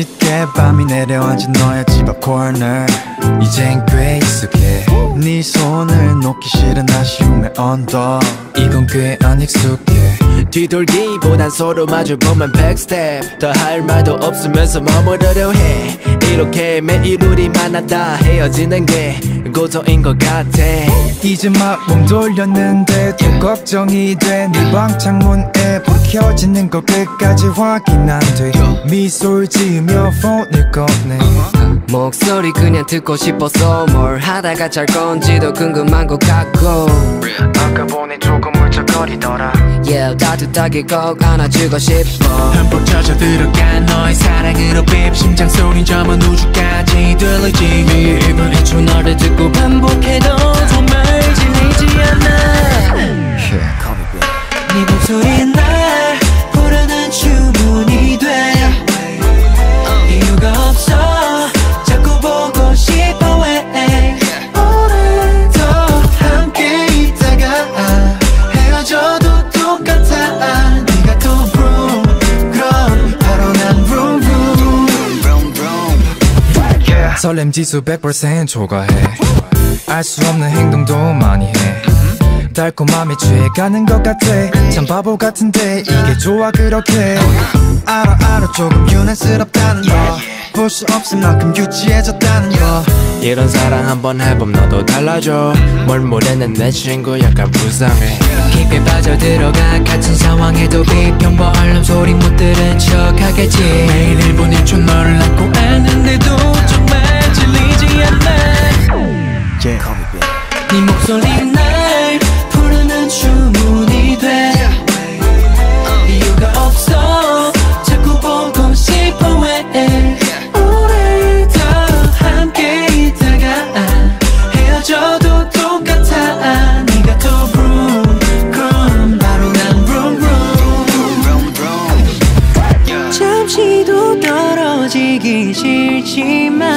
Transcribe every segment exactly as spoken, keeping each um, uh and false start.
짙게 밤이 내려앉은 너의 집 앞 코너 이젠 꽤 익숙해 네 손을 놓기 싫은 아쉬움의 언덕 이건 꽤 안 익숙해 뒤돌기보단 서로 마주보면 백스텝 더 할 말도 없으면서 머무르려 해 이렇게 매일 우리 만나다 헤어지는 게 고통인 것 같아 이제 막 몸 돌렸는데 또 걱정이 돼 네 방 창문에 불 켜지는 거 끝까지 확인 안 돼 미소를 지으며 폰을 꺼내 목소리 그냥 듣고 싶어서 뭘 하다가 잘 건지도 궁금한 것 같고 아까 보니 조금 울적거리더라 Yeah 따뜻하게 꼭 안아주고 싶어 흠뻑 젖어 들어간 너의 사랑으로 빕 심장 소린 저먼 우주까지 들리지 매일 일분 일 초 너를 듣고 반복해도 정말 질리지 않아 Yeah, call me baby 네 목소리에 날 부르는 주문이 돼 이유가 없어 자꾸 보고 싶어 왜 오늘 더 함께 있다가 헤어져도 똑같아 네가 또 vroom 그럼 바로 난 vroom vroom yeah. 설렘 지수 백 퍼센트 초과해 알 수 없는 행동도 많이 해 달콤함에 취해가는 것 같아 참 바보 같은데 이게 좋아 그렇게 알아 알아 조금 유난스럽다는 거 볼 수 없을 만큼 유치해졌다는 거 이런 사랑 한번 해봄 너도 달라져 뭘 모르는 내 친구 약간 불쌍해 깊게 빠져들어가 같은 상황에도 비평보 알람 소리 못 들은 척 하겠지 매일 일 분 일 초 너를 안고 안는데도 정말 질리지 않아 Yeah, call me baby 네 목소리 날 부르는 주문이 돼 이유가 없어 자꾸 보고 싶어 왜 오늘 더 함께 있다가 헤어져도 똑같아 네가 또 vroom 그럼 바로 난 vroom vroom 잠시도 떨어지기 싫지만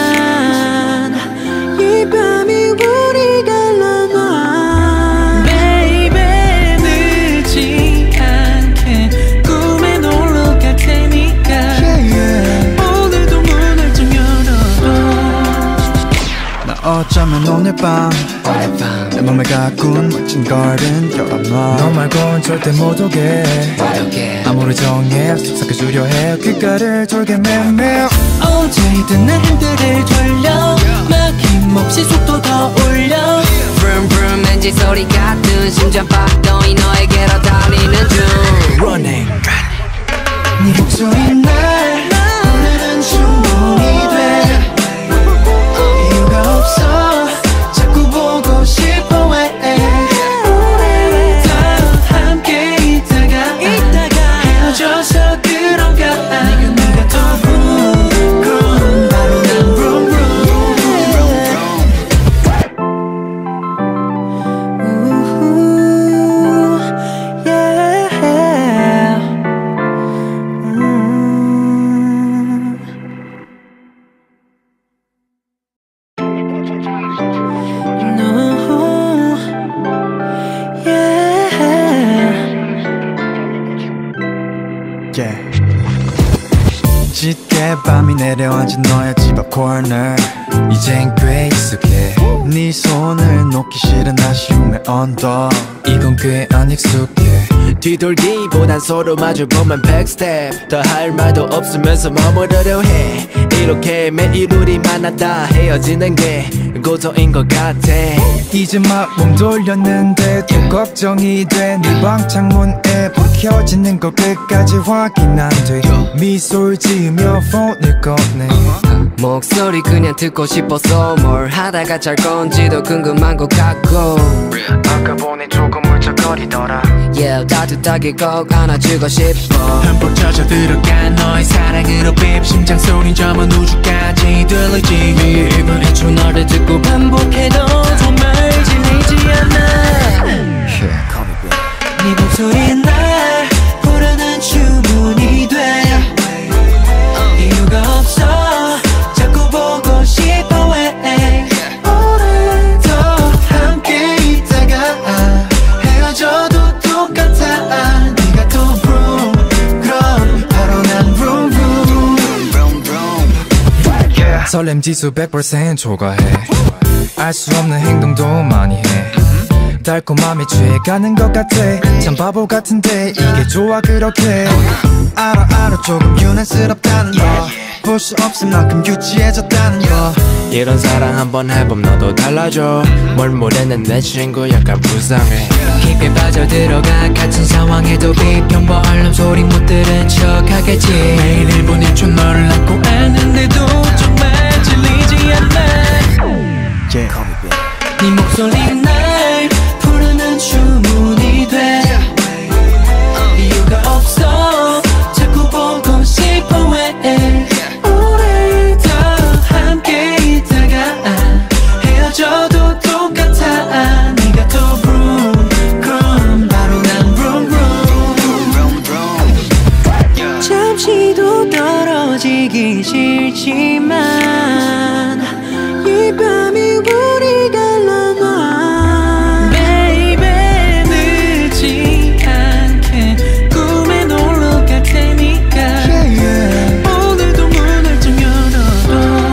이 밤이 우리 갈라놔 Baby 늦지 않게 꿈에 놀러 갈 테니까 yeah, yeah. 오늘도 문을 좀 열어줘 나 어쩌면 오늘 밤 내 맘에 가꾼 멋진 garden 열어놔 너 말곤 절대 못 오게 아무리 정해 속삭여주려 해 귓가를 돌게 매매 어제든 내 핸들을 돌려 막힘없이 속도 더 올려 Vroom vroom 엔진 소리 같은 심장 박동이 너에게로 달리는 중 Running 네 목소리 날 부르는 주문이 돼 이유가 없어 자꾸 보고 싶어 왜 오늘 더 함께 있다가 헤어져서 그런가 네가 더 vroom 그럼 바로 난 vroom 짙게 밤이 내려앉은 너의 집 앞 코너 이젠 꽤 익숙해 네 손을 놓기 싫은 아쉬움의 언덕 이건 꽤 안 익숙해 뒤돌기보단 서로 마주보면 백스텝 더 할 말도 없으면서 머무르려 해 이렇게 매일 우리 만나다 헤어지는 게 고통인 것 같아 이제 막 몸 돌렸는데 또 걱정이 돼 네 방 창문에 불 켜지는 거 끝까지 확인 안 돼 미소를 지으며 폰을 꺼내 목소리 그냥 듣고 싶어서 뭘 하다가 잘 건지도 궁금한 것 같고 아까 보니 조금 울적거리더라 Yeah 따뜻하게 꼭 안아주고 싶어 흠뻑 젖어 들어간 너의 사랑으로 빕 심장 소린 저먼 우주까지 들리지 매일 일 분 일 초 너를 듣고 반복해도 정말 질리지 않아 Yeah, call me baby 네 목소리에 날 부르는 주문이 돼 이유가 없어 자꾸 보고 싶어 왜 오늘 더 함께 있다가 헤어져도 똑같아 네가 또 vroom 그럼 바로 난 vroom vroom 설렘 지수 백 퍼센트 초과해 알 수 없는 행동도 많이 해 달콤함에 취해가는 것 같아 참 바보 같은데 이게 좋아 그렇게 알아 알아 조금 유난스럽다는 거 볼 수 없을 만큼 유치해졌다는 거 이런 사랑 한번 해봄 너도 달라져 뭘 모르는 내 친구 약간 불쌍해 깊게 빠져들어가 같은 상황에도 비평 얼른 소리 못 들은 척 하겠지 매일 일 분 일 초 너를 안고 안는데도 정말 질리지 않아 yeah. 네 목소리 날 부르는 주문이 돼 이유가 없어 자꾸 보고 싶어 왜 오래 더 함께 있다가 헤어져도 똑같아 네가 더 vroom 그럼 바로 난 vroom vroom 잠시도 떨어지기 싫지만 이 밤이 우리 갈라놔 Baby 늦지 않게 꿈에 놀러 갈 테니까 yeah, yeah. 오늘도 문을 좀 열어둬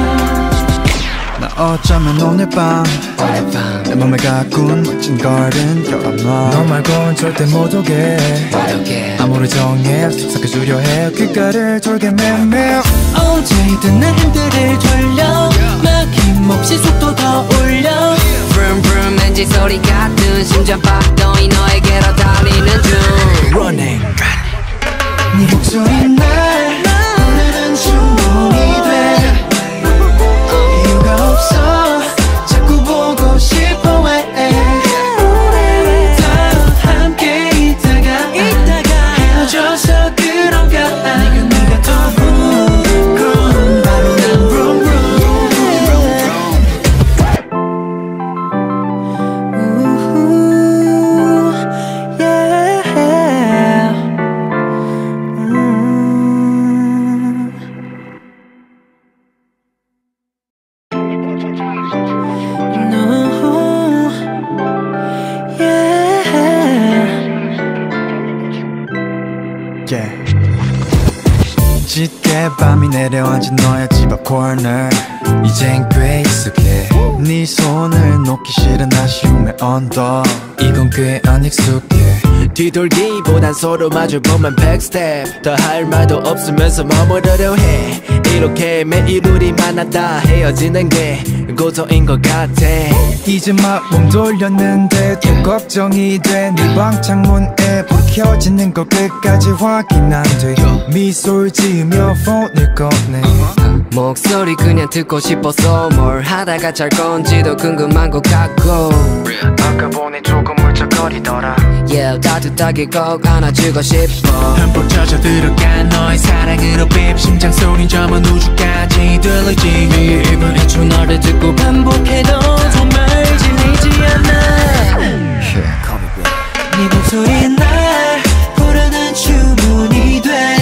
나 어쩌면 오늘 밤 내 맘에 가꾼 멋진 걸은 열어놔 너 말곤 절대 못 오게 아무리 정해 속삭여주려 해 귓가를 돌게 매매 어제든 내 핸들을 돌려 막힘없이 속도 더 올려 Vroom vroom 엔진 소리 같은 심장 박동이 너에게로 달리는 중 Running 네 목소리 날 부르는 주문이 돼 이유가 없어 자꾸 보고 싶어 왜 오래 더 함께 있다가 헤어져서 그런가 네가 네가 더 vroom 그럼 바로 난 vroom vroom yeah. 짙게 밤이 내려앉은 너의 집 앞 코너 이젠 꽤 익숙해 네 손을 놓기 싫은 아쉬움의 언덕 이건 꽤 안 익숙해 뒤돌기보단 서로 마주보면 백스텝 더 할 말도 없으면서 머무르려 해 이렇게 매일 우리 만나다 헤어지는 게 고통인 것 같아 이제 막 몸 돌렸는데 또 걱정이 돼 네 방 창문에 불 켜지는 거 끝까지 확인 안 돼 미소를 지으며 폰을 꺼내 목소리 그냥 듣고 싶어서 뭘 하다가 잘 건지도 궁금한 것 같고 아까 보니 조금 울적거리더라 Yeah 따뜻하게 꼭 안아주고 싶어 흠뻑 젖어 들어간 너의 사랑으로 빕 심장 소린 저먼 우주까지 들리지 매일 일 분 일 초 너를 듣고 반복해도 정말 질리지 않아 네 목소리 날 부르는 주문이 돼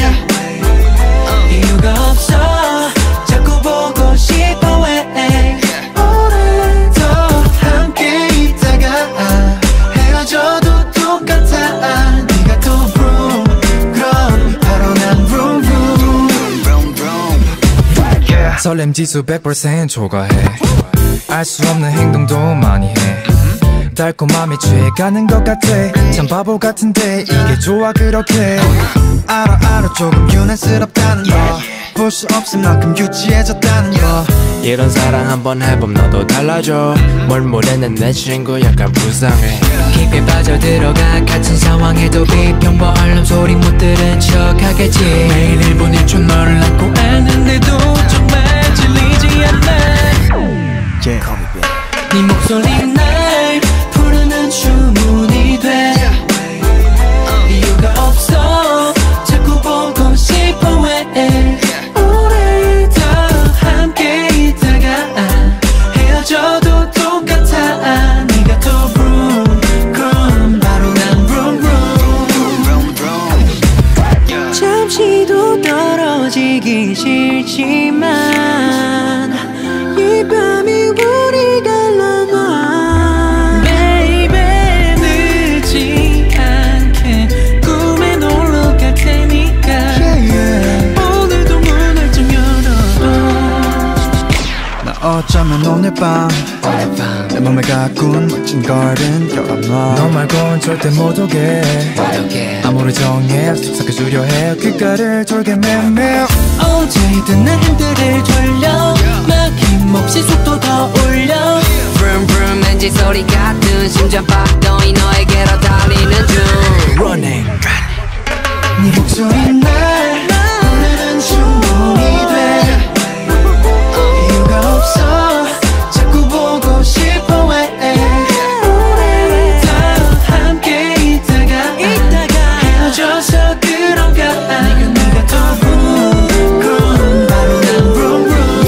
이유가 없어 자꾸 보고 싶어 왜 오래 더 함께 있다가 헤어져도 똑같아 네가 더 vroom 그럼 바로 난 vroom vroom 설렘 지수 백 퍼센트 초과해 알 수 없는 행동도 많이 해 달콤함에 취해가는 것 같아 참 바보 같은데 이게 좋아 그렇게 알아 알아 조금 유난스럽다는 거 볼 수 없을 만큼 유치해졌다는 거 이런 사랑 한번 해봄 너도 달라져 뭘 모르는 내 친구 약간 불쌍해 깊게 빠져들어가 같은 상황에도 비평 얼른 소리 못 들은 척 하겠지 매일 일 분 일 초 너를 안고 안는데도 정말 질리지 않아 yeah. 네 목소리 날 부르는 주문이 돼 이유가 없어 자꾸 보고 싶어 왜 오래 더 함께 있다가 헤어져도 똑같아 네가 더 vroom 그럼 바로 난 vroom vroom 잠시도 떨어지기 싫지만 이 밤이 우리 갈라놔 Baby 늦지 않게 꿈에 놀러 갈 테니까 yeah, yeah. 오늘도 문을 좀 열어둬 오늘 밤 내 맘에 가꾼 멋진 garden 열어놔. 너 말곤 절대 못 오게 아무리 정해 속삭여주려 해 귓가를 돌게 매매. 어제 듣는 흔들을 돌려 막힘없이 속도 더 올려 Vroom vroom 엔진 소리 같은 심장 박동이 너에게로 달리는 중 Running 네 목소리 날 부르는 충분히 돼. 이유가 없어 자꾸 보고 싶어 왜 우리 다 함께 있다가 헤어져서 그런가. 네가 네가 더 vroom vroom 바로 난 vroom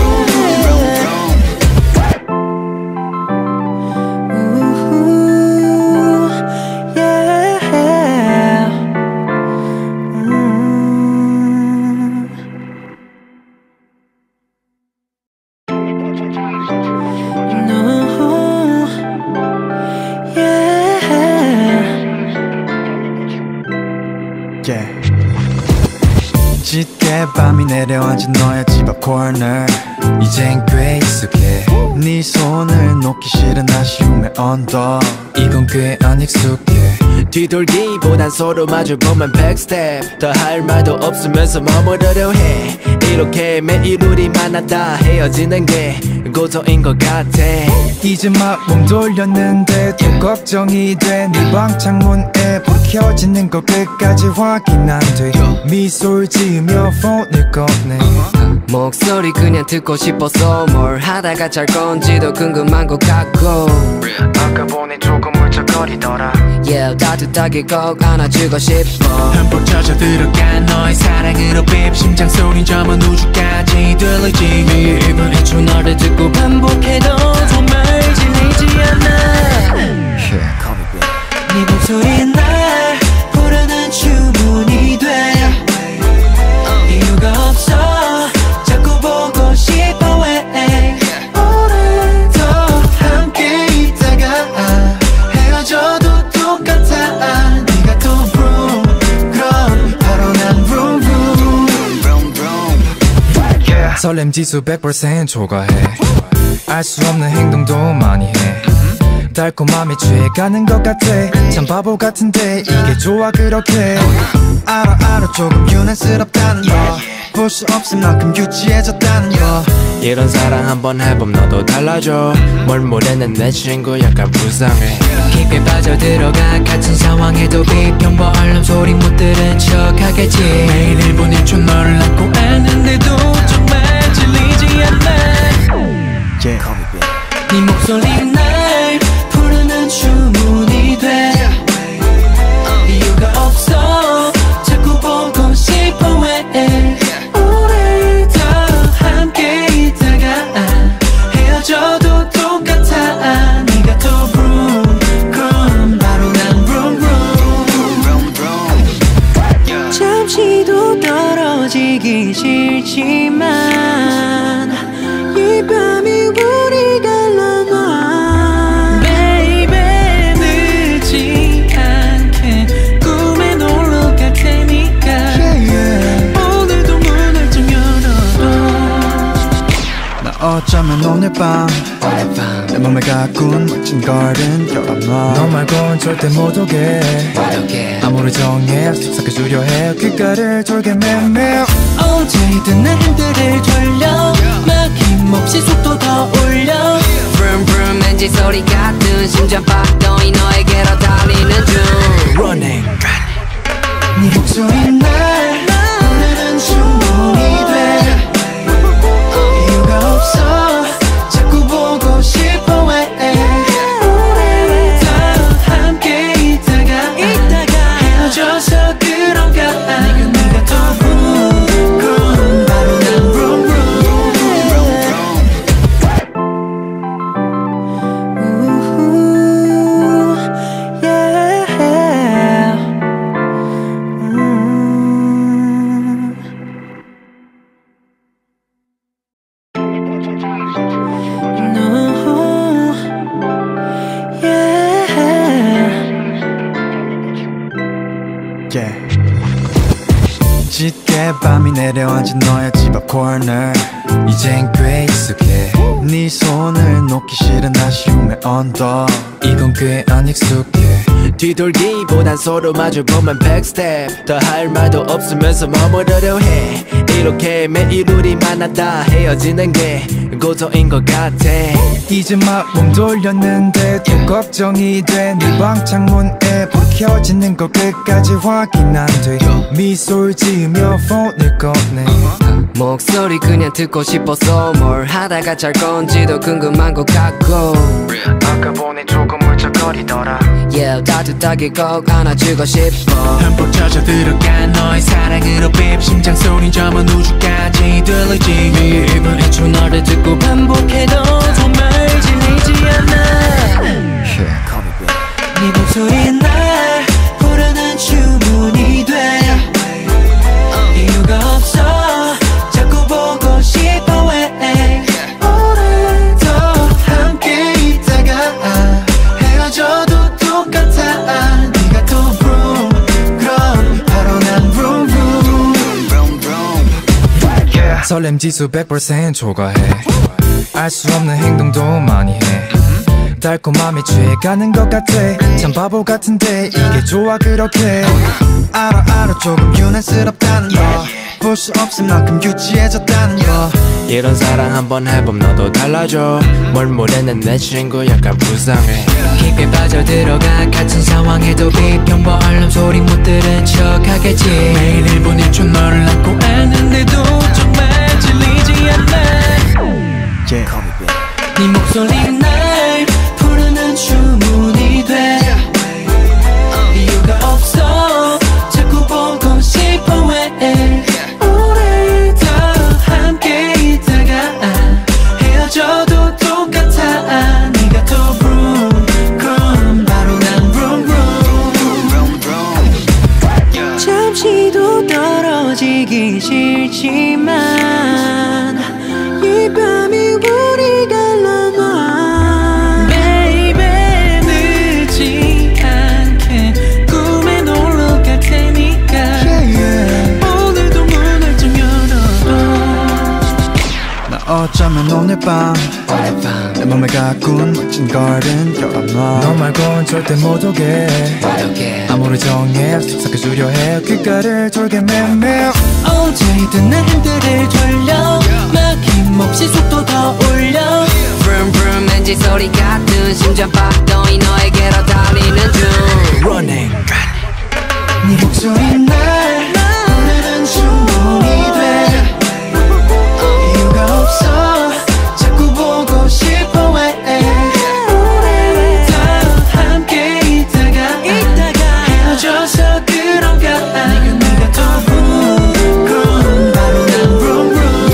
짙게 밤이 내려앉은 너의 집 앞 코너. 이젠 꽤 익숙해 네 손을 놓기 싫은 아쉬움의 언덕. 이건 꽤 안 익숙해 뒤돌기보단 서로 마주보면 백스텝. 더 할 말도 없으면서 머무르려 해. 이렇게 매일 우리 만나다 헤어지는 게 고소인 것 같아. 이제 막 몸 돌렸는데 또 걱정이 돼. 네 방 창문에 불 켜지는 거 끝까지 확인 안 돼. 미소를 지으며 폰을 꺼내. 목소리 그냥 듣고 싶어서 뭘 하다가 잘 건지도 궁금한 것 같고 아까 보니 조금 울적거리더라. Yeah 따뜻하게 꼭 안아주고 싶어. 흠뻑 젖어 들어간 너의 사랑으로 빕 심장 소린 저먼 우주까지 들리지. 매일 일 분 일 초 너를 듣고 반복해도 정말 질리지 않아. 네 목소리 날 부르는 주문이 돼. 이유가 없어 자꾸 보고 싶어 왜 오늘도 함께 있다가 헤어져도 똑같아. 네가 더 vroom 그럼 바로 난 vroom vroom. 설렘 지수 백 퍼센트 초과해 알 수 없는 행동도 많이 해 달콤함에 취해가는 것 같아. 참 바보 같은데 이게 좋아 그렇게. 알아 알아 조금 유난스럽다는 거. 볼 수 없을 만큼 유치해졌다는 거. 이런 사랑 한번 해봄 너도 달라져. 뭘 모르는 내 친구 약간 불쌍해. 깊게 빠져들어가 같은 상황에도 비평보 알람 소리 못 들은 척 하겠지. 매일 일 분 일 초 너를 안고 아는데도 정말 질리지 않아. Yeah. 네 목소리 날 부르는 주문이 돼. 이유가 없어 자꾸 보고 싶어 왜 우리 다 함께 있다가 헤어져도 똑같아. 네가 더 vroom 그럼 바로 난 vroom vroom. 잠시도 떨어지기 싫지만 이 밤이 우리 갈라놔. Baby 늦지 않게 꿈에 놀러 갈 테니까 yeah, yeah. 오늘도 문을 좀 열어둬. 나 어쩌면 오늘 밤 내 맘에 가꾼 멋진 garden 열어놔. 너 말곤 절대 못 오게 아무리 정해 속삭여주려 해 귓가를 돌게 매매. 어제 듣는 흔들을 돌려 막힘없이 속도 더 올려 Vroom vroom 엔진 소리 같은 심장 박동이 너에게로 달리는 중 Running 네 목소리 날 부르는 충분히 돼. 이유가 없어 자꾸 보고 싶어 왜 우리 다 함께 있다가 헤어져서 그런가. 네가 네가 더 vroom 그럼 바로 난 vroom yeah. 짙게 밤이 내려앉은 너의 집 앞 코너. 이젠 꽤 익숙해 네 손을 놓기 싫은 아쉬움의 언덕 이건 꽤 안 익숙해 뒤돌기보단 서로 마주보면 백스텝 더 할 말도 없으면서 머무르려 해 이렇게 매일 우리 만나다 헤어지는 게 고통인 것 같아 이제 막 몸 돌렸는데 또 걱정이 돼 네 방 창문에 불 켜지는 거 끝까지 확인 안 돼 미소를 지으며 폰을 꺼내 목소리 그냥 듣고 싶어서 뭘 하다가 잘 건지도 궁금한 것 같고 아까 보니 조금 울적거리더라 Yeah 따뜻하게 꼭 안아주고 싶어 흠뻑 젖어 들어간 너의 사랑으로 빕 심장 소린 저먼 우주까지 들리지 네 입은 애초 너를 듣고 반복해도 정말 질리지 않아 네 목소리는 날 부르는 주문이 돼 이유가 없어 자꾸 보고 싶어 왜 오늘도 함께 있다가 헤어져도 똑같아 네가 또 vroom 그럼 바로 난 vroom vroom 설렘 지수 백 퍼센트 초과해 알 수 없는 행동도 많이 해 달콤함에 취해가는 것 같아 참 바보 같은데 이게 좋아 그렇게 알아 알아 조금 유난스럽다는 거 볼 수 없을 만큼 유치해졌다는 거 이런 사랑 한번 해봄 너도 달라져 뭘 모르는 내 친구 약간 불쌍해 깊게 빠져들어가 같은 상황에도 비평 벌름 소리 못 들은 척 하겠지 매일 일 분 일 초 너를 안고 아는데도 정말 질리지 않아 yeah. 네 목소리는 날 부르는 주문이 돼 이유가 없어 자꾸 보고 싶어 왜 오늘도 함께 있다가 헤어져도 똑같아 네가 또 vroom 그럼 바로 난 vroom vroom 잠시도 떨어지기 싫지만 이 밤이 우리 갈라놔 Baby 늦지 않게 꿈에 놀러 갈 테니까 yeah, yeah. 오늘도 문을 좀 열어둬 나 어쩌면 오늘 밤 내 맘에 가꾼 멋진 garden 열어놔 너 말곤 절대 못 오게 아무리 정해 속삭여주려 해 귓가를 돌게 매매 어제든 내 핸들을 돌려 막힘없이 속도 더 올려 Vroom vroom 엔진 소리 같은 심장 박동이 너에게로 달리는 중 Running 네 목소리는 날 부르는 주문이 돼 이유가 없어 자꾸 보고 싶어 왜 오늘도 함께 있다가 헤어져서 그런가 네가 네가 더 vroom 그럼 바로 난 vroom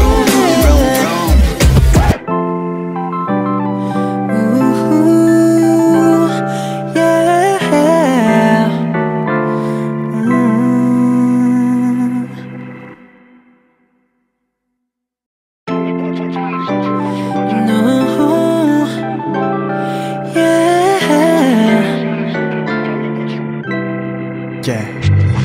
yeah.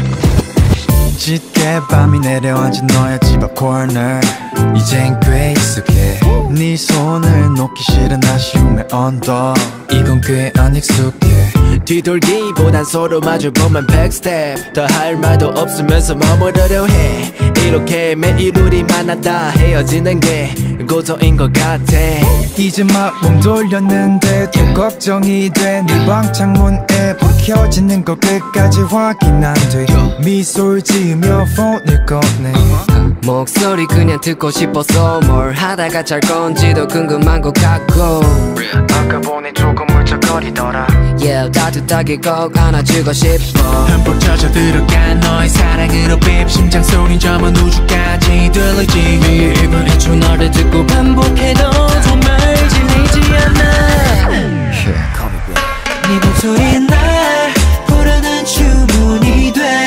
짙게 밤이 내려앉은 너의 집 앞 코너 이젠 꽤 익숙해 네 손을 놓기 싫은 아쉬움의 언덕 이건 꽤 안 익숙해 뒤돌기보단 서로 마주보면 백스텝 더 할 말도 없으면서 머무르려 해 이렇게 매일 우리 만나다 헤어지는 게 고통인 것 같아 이제 막 몸 돌렸는데 또 걱정이 돼 네 방 창문에 불 켜지는 거 끝까지 확인 안 돼 미소를 지으며 폰을 꺼내 목소리 그냥 듣고 싶어서 뭘 하다가 잘 건지도 궁금한 것 같고 아까 보니 조금 울적거리더라 Yeah 따뜻하게 꼭 안아주고 싶어 흠뻑 젖어 들어간 너의 사랑으로 빕 심장 소린 저먼 우주까지 들리지 네 입은 애초 너를 듣고 반복해도 정말 질리지 않아 네 목소리는 날 부르는 주문이 돼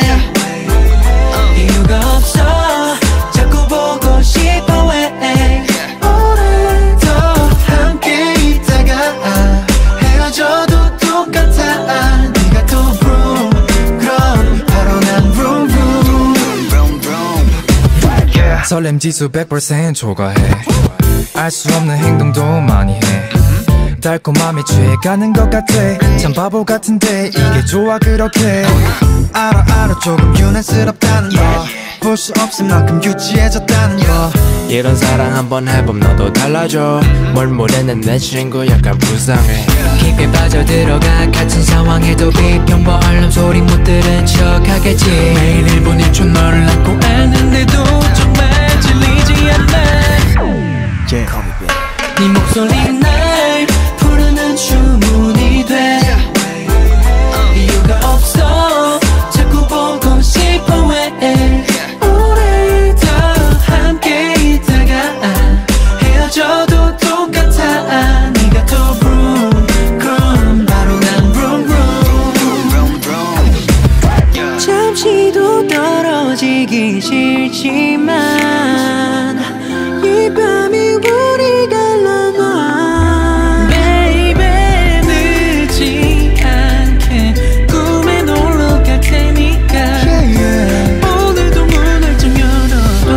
이유가 없어 자꾸 보고 싶어 왜 오늘도 함께 있다가 헤어져도 똑같아 네가 또 vroom 그럼 바로 난 vroom vroom 설렘 지수 백 퍼센트 초과해 알 수 없는 행동도 많이 해 달콤함에 취해가는 것 같아 참 바보 같은데 이게 좋아 그렇게 알아 알아 조금 유난스럽다는 거 볼 수 없을 만큼 유치해졌다는 거 이런 사랑 한번 해봄 너도 달라져 뭘 모르는 내 친구 약간 불쌍해 깊게 빠져들어가 같은 상황에도 비평보 알람 소리 못 들은 척 하겠지 매일 일 분 일 초 너를 안고 안는데도 정말 질리지 않나 yeah. 네 목소리 날 부르는 주문이 돼 이유가 없어 자꾸 보고 싶어 왜 오래 더 함께 있다가 헤어져도 똑같아 네가 더 vroom 그럼 바로 난 vroom vroom 잠시도 떨어지기 싫지만 이 밤이 우리 갈라놔 Baby 늦지 않게 꿈에 놀러 갈 테니까 yeah, yeah. 오늘도 문을 좀 열어둬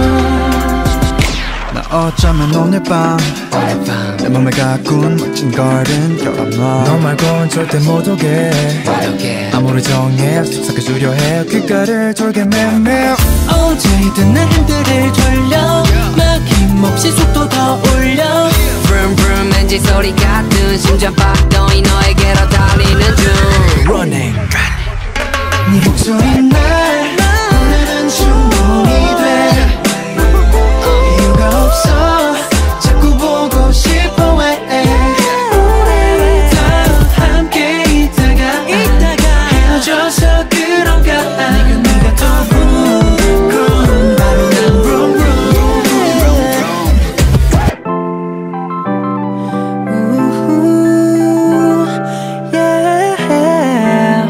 나 어쩌면 오늘 밤 내 맘에 가꾼 멋진 garden 열어놔 너 말곤 절대 못 오게 아무리 정해 속삭여주려 해 귓가를 돌게 매매 어제든 난 흔들을 돌려 막힘없이 속도 더 올려 Vroom vroom 엔진 소리 같은 심장 박동이 너에게로 달리는 중 Running 네 목소리 날 부르는 주문이 돼 이유가 없어 자꾸 보고 싶어 왜 오래 더 함께 있다가 헤어져서 그런가 네가 더 vroom 그럼 바로 난 vroom vroom yeah.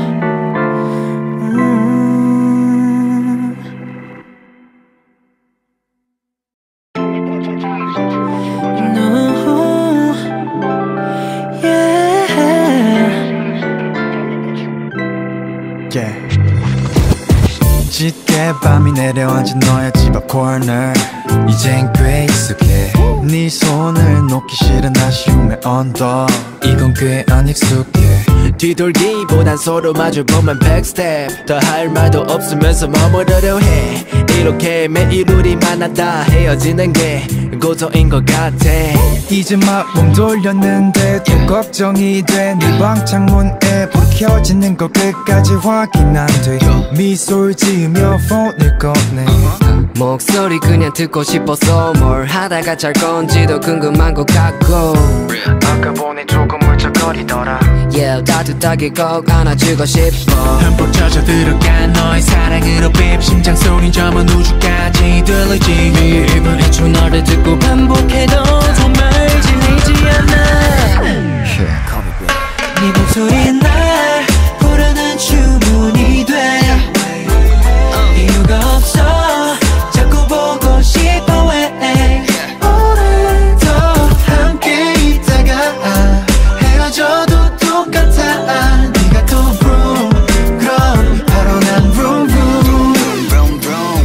yeah. 짙게 밤이 내려앉은 너의 집 앞 corner 이젠 꽤 익숙해 네 손을 놓기 싫은 아쉬움의 언덕 이건 꽤 안 익숙해 뒤돌기보단 서로 마주보면 백스텝 더 할 말도 없으면서 머무르려 해 이렇게 매일 우리 만나다 헤어지는 게 고통인 것 같아 이제 막 몸 돌렸는데 또 걱정이 돼 네 방 창문에 불 켜지는 거 끝까지 확인 안 돼 미소를 지으며 폰을 꺼내 목소리 그냥 듣고 싶어서 뭘 하다가 잘 건지도 궁금한 것 같고 아까 보니 조금 울적거리더라 Yeah 따뜻하게 꼭 안아주고 싶어 흠뻑 젖어 들어가 너의 사랑으로 빕 심장 소린 저먼 우주까지 들리지 매일 일 분 일 초 너를 듣고 반복해도 정말 질리지 않아 네 목소리 날 부르는 주문이 돼 이유가 없어 자꾸 보고 싶어 왜 오래 더 함께 있다가 헤어져도 똑같아 네가 더 vroom 그럼 바로 난 vroom vroom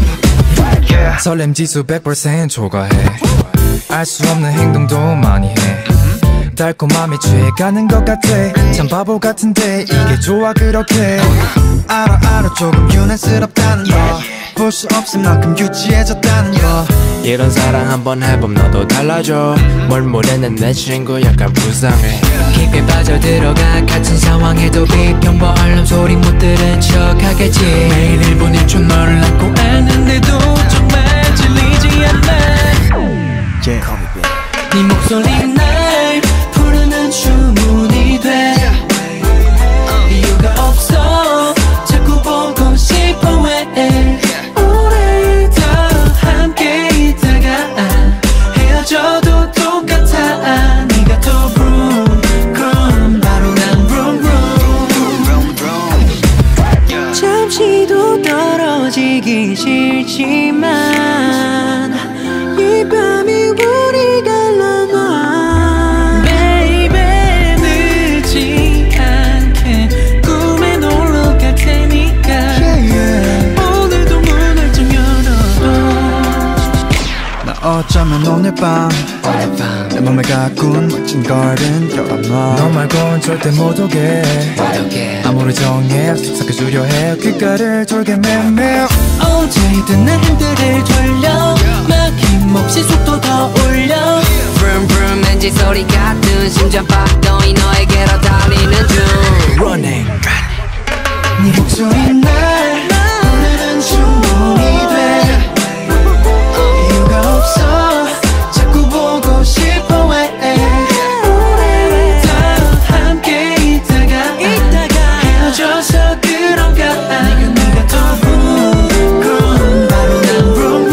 설렘 지수 백 퍼센트 초과해 알 수 없는 행동도 많이 해 달콤함에 취해가는 것 같아 참 바보 같은데 이게 좋아 그렇게 알아 알아 조금 유난스럽다는 거 볼 수 없을 만큼 유치해졌다는 거 이런 사랑 한번 해봄 너도 달라져 뭘 모르는 내 친구 약간 불쌍해 깊게 빠져들어가 같은 상황에도 비평보 알람 소리 못 들은 척 하겠지 매일 일 분 일 초 너를 안고 안는데도 정말 질리지 않나 yeah. 네 목소리 날 부르는 주문이 돼 이유가 없어 자꾸 보고 싶어 왜 오래 더 함께 있다가 헤어져도 똑같아 네가 더 vroom 그럼 바로 난 vroom vroom 잠시도 떨어지기 싫지만 이 밤이 우리 갈라놔 Baby 늦지 않게 꿈에 놀러 갈 테니까 yeah, yeah. 오늘도 문을 좀 열어둬 어쩌면 오늘 밤 내 맘에 가꾼 멋진 garden 열어놔. 너 말곤 절대 못 오게 아무리 정해 속삭여주려 해 귓가를 돌게 매매 어제든 내 핸들을 돌려 막힘없이 속도 더 올려 Vroom vroom 엔진 소리 같은 심장 박동이 너에게로 달리는 중 Running 네 목소리 날 오늘은 충분히 돼 이유가 없어 자꾸 보고 싶어 왜 더 함께 있다가 헤어져서 그런가 네가 더 vroom 그럼 바로 난 vroom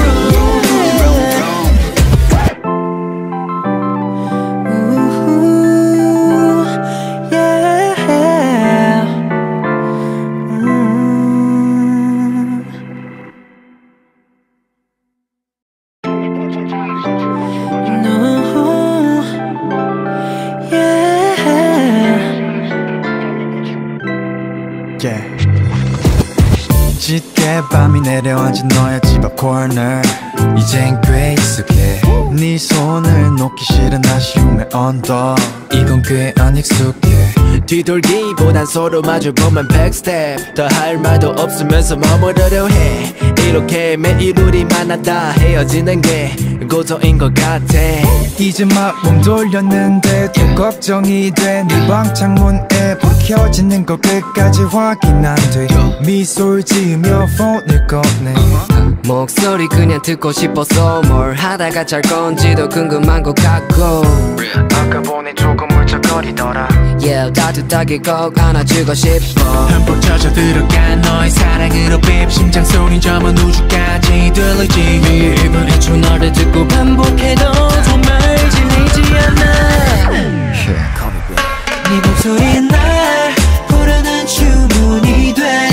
짙게 밤이 내려앉은 너의 집 앞 코너 이젠 꽤 익숙해 네 손을 놓기 싫은 아쉬움의 언덕 이건 꽤 안 익숙해 뒤돌기보단 서로 마주보면 백스텝 더 할 말도 없으면서 머무르려 해 이렇게 매일 우리 만나다 헤어지는 게 고통인 것 같아 이제 막 몸 돌렸는데 또 걱정이 돼 네 방 창문에 불 켜지는 거 끝까지 확인 안 돼 미소를 지으며 폰을 꺼내 목소리 그냥 듣고 싶어서 뭘 하다가 잘 건지도 궁금한 것 같고 아까 보니 조금 울적거리더라 Yeah 따뜻하게 꼭 안아주고 싶어 흠뻑 젖어 들어간 너의 사랑으로 빕 심장 소린 저먼 우주까지 들리지 네 입은 해초 너를 듣고 반복해도 정말 질리지 않아 네 목소리 날 부르는 주문이 돼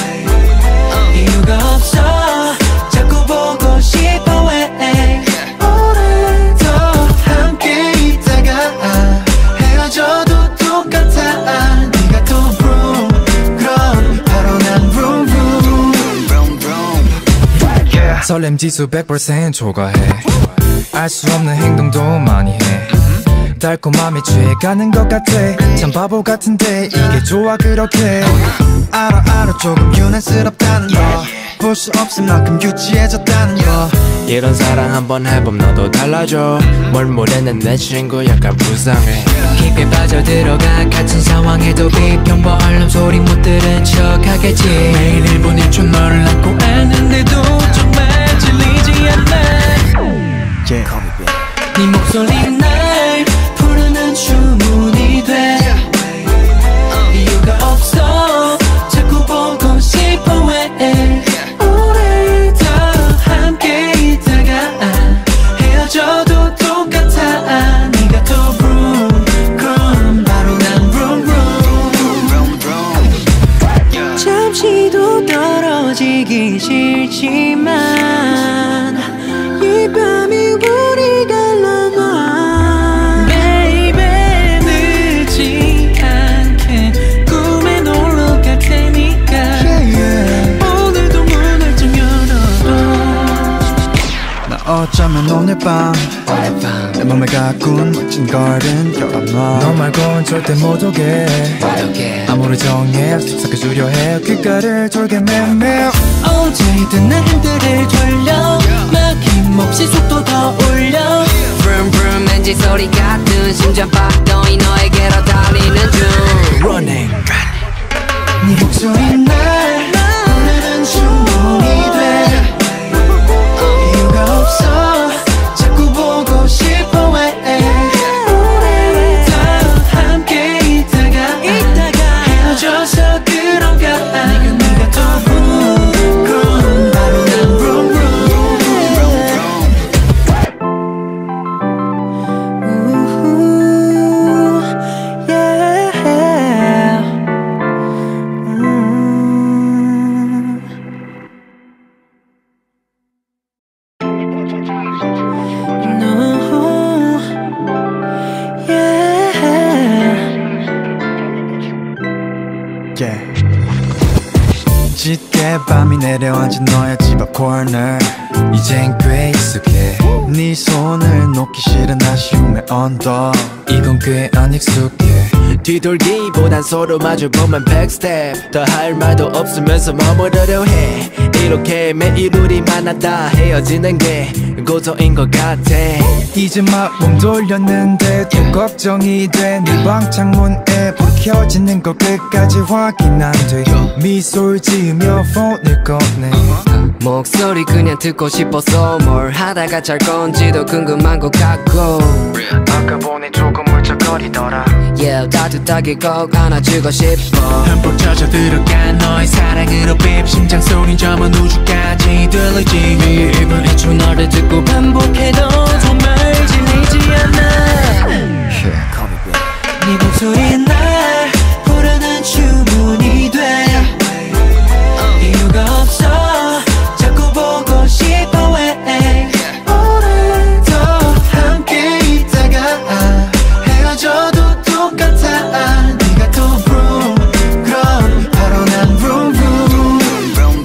이유가 없어 자꾸 보고 싶어 왜 오늘도 함께 있다가 헤어져도 똑같아 네가 더 vroom 그럼 바로 난 vroom vroom 설렘 지수 백 퍼센트 초과해 알 수 없는 행동도 많이 해 달콤함에 취해가는 것 같아 참 바보 같은데 이게 좋아 그렇게 알아 알아 조금 유난스럽다는 거 볼 수 없을 만큼 유치해졌다는 거 이런 사랑 한번 해봄 너도 달라져 뭘 모르는 내 친구 약간 불쌍해 깊게 빠져들어가 같은 상황에도 비평 벌름 소리 못 들은 척 하겠지 매일 일 분 일 초 너를 안고 아는데도 정말 질리지 않아 yeah. 네 목소리 날 부르는 주문이 돼 이유가 없어 자꾸 보고 싶어 왜 오늘도 함께 있다가 헤어져도 똑같아 네가 더 vroom 그럼 바로 난 vroom vroom 잠시도 떨어지기 싫지만 이 밤이 우리 갈라놔 Baby 늦지 않게 꿈에 놀러 갈 테니까 yeah, yeah. 오늘도 문을 좀 열어둬 나 어쩌면 오늘 밤 내 맘에 가꾼 멋진 garden 열어놔 너 말곤 절대 못 오게 아무리 정해 속삭여주려 해 귓가를 돌게 매매 어제든 내 핸들을 돌려 막힘없이 속도 더 올려 Vroom vroom 엔진 소리 같은 심장 박동이 너에게로 달리는 중 Running 네 목소리 날 오늘은 충분히 돼 이유가 없어 자꾸 보고 싶어 왜 오늘도 함께 있다가 헤어져서 그런가 네가 더 vroom 그럼 바로 난 vroom yeah. 짙게 밤이 내려앉은 너의 집 앞 코너 이젠 꽤 익숙해 네 손을 놓기 싫은 아쉬움의 언덕 이건 꽤 안 익숙해 뒤돌기보단 서로 마주보면 백스텝 더 할 말도 없으면서 머무르려 해 이렇게 매일 우리 만나다 헤어지는 게 고통인 것 같아 이제 막 몸 돌렸는데 또 걱정이 돼 네 방 창문에 불 켜지는 거 끝까지 확인 안 돼 미소를 지으며 폰을 꺼내 목소리 그냥 듣고 싶어서 뭘 하다가 잘 건지도 궁금한 것 같고 아까 보니 조금 울적거리더라 Yeah 따뜻하게 꼭 안아주고 싶어 흠뻑 젖어 들어간 너의 사랑으로 빕 심장 소린 저먼 우주까지 들리지 매일 일분 일 초 너를 듣고 반복해도 정말 질리지 않아 네 목소리는 날 부르는 주문이 돼 이유가 없어 자꾸 보고 싶어 왜 오늘도 함께 있다가 헤어져도 똑같아 네가 또 vroom 그럼 바로 난 vroom vroom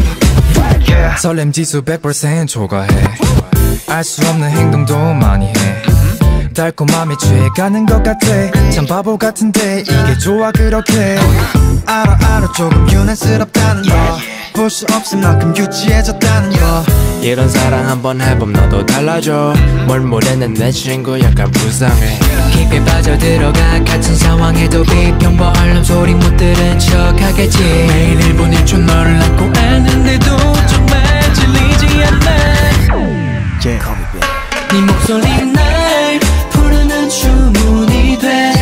설렘 지수 백 퍼센트 초과해 알 수 없는 행동도 많이 해 달콤함에 취해가는 것 같아 참 바보 같은데 이게 좋아 그렇게 알아 알아 조금 유난스럽다는 거 볼 수 없을 만큼 유치해졌다는 거 이런 사랑 한번 해봄 너도 달라져 뭘 모르는 내 친구 약간 불쌍해 깊게 빠져들어가 같은 상황에도 비평 얼른 소리 못 들은 척 하겠지 매일 일 분 일 초 너를 안고 안는데도 정말 질리지 않아 yeah. 네 목소리 날 부르는 주문이 돼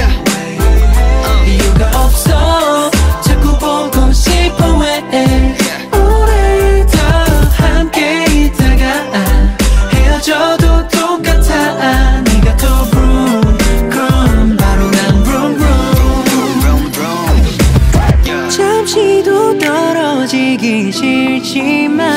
이유가 없어 자꾸 보고 싶어 왜 오늘도 함께 있다가 헤어져도 똑같아 네가 또 vroom 그럼 바로 난 vroom vroom 잠시도 떨어지기 싫지만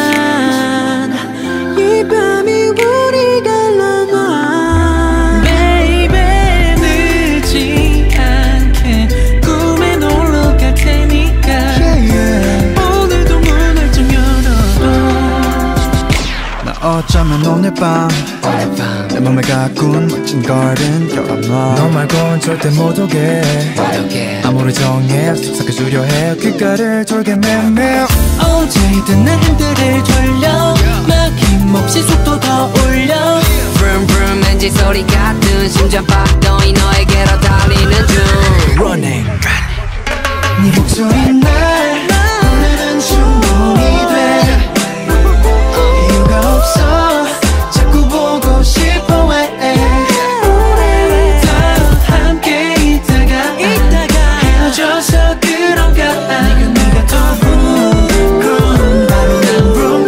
이 밤이 우리 갈라놔 Baby 늦지 않게 꿈에 놀러 갈 테니까 yeah, yeah. 오늘도 문을 좀 열어줘 나 어쩌면 오늘 밤 내 맘에 가꾼 멋진 걸음 열어놔 너 말곤 절대 못 오게 아무리 정해 속삭여주려 해 귓가를 돌게 매매 어제든 날들을 돌려 막힘없이 속도 더 올려 Vroom vroom 엔진 소리 같은 심장 박동이 너에게로 달리는 중 Running 네 목소리 날 부르는 주문이 돼 이유가 없어 자꾸 보고 싶어 왜 오늘도 함께 있다가 헤어져서 그런가 네가 네가 더 vroom 그럼 바로 난 vroom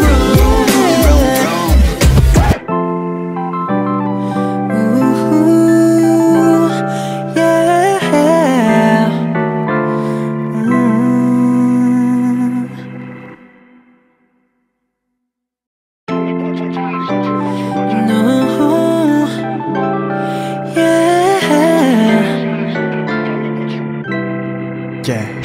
yeah.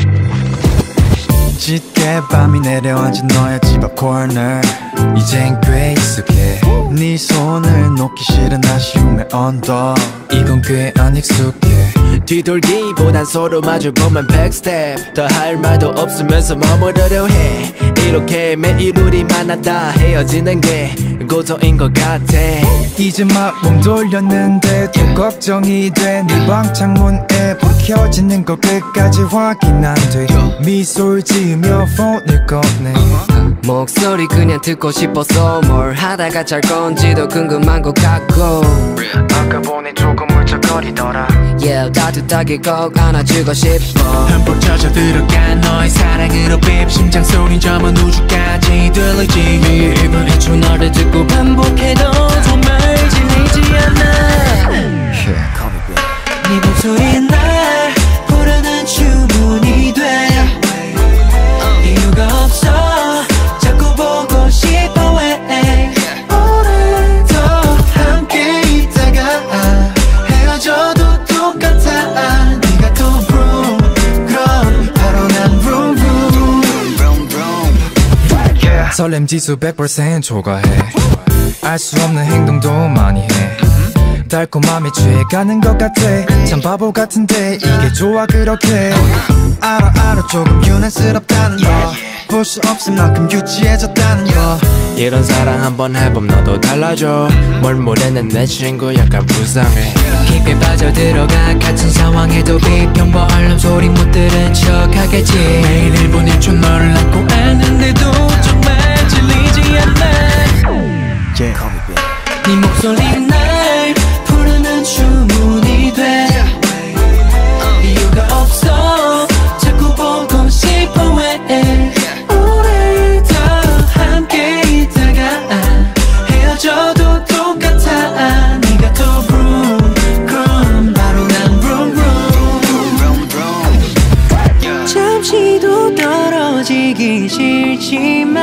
짙게 밤이 내려앉은 너의 집 앞 코너 이젠 꽤 익숙해 네 손을 놓기 싫은 아쉬움의 언덕 이건 꽤 안 익숙해 뒤돌기보단 서로 마주보면 백스텝 더 할 말도 없으면서 머무르려 해 이렇게 매일 우리 만나다 헤어지는 게 고통인 것 같아 이제 막 몸 돌렸는데 또 걱정이 돼 네 방 창문에 불 켜지는 거 끝까지 확인 안 돼 미소를 지으며 폰을 꺼내 목소리 그냥 듣고 싶어서 뭘 하다가 잘 건지도 궁금한 것 같고 아까 보니 조금 울적거리더라 Yeah 따뜻하게 꼭 안아주고 싶어 흠뻑 젖어 들어간 너의 사랑으로 빕 심장 소린 저먼 우주까지 들리지 매일 일 분 일 초 너를 듣고 반복해도 정말 질리지 않아 네 목소리 날 부르는 주문이 돼 이유가 없어 자꾸 보고 싶어 왜 오늘도 함께 있다가 헤어져도 똑같아 네가 또 vroom 그럼 바로 난 vroom vroom 설렘 지수 백 퍼센트 초과해 알 수 없는 행동도 많이 해 달콤함에 취해가는 것 같아 참 바보 같은데 이게 좋아 그렇게 알아 알아 조금 유난스럽다는 거 볼 수 없을 만큼 유치해졌다는 거 이런 사랑 한번 해봄 너도 달라져 뭘 모르는 내 친구 약간 불쌍해 깊게 빠져들어가 같은 상황에도 비평보 얼른 소리 못 들은 척 하겠지 매일 일 분 일 초 너를 안고 아는데도 정말 질리지 않아 yeah. 네 목소리 날 부르는 주문이 돼 이유가 없어 자꾸 보고 싶어 왜 오래 더 함께 있다가 헤어져도 똑같아 네가 더 vroom 그럼 바로 난 vroom vroom 잠시도 떨어지기 싫지만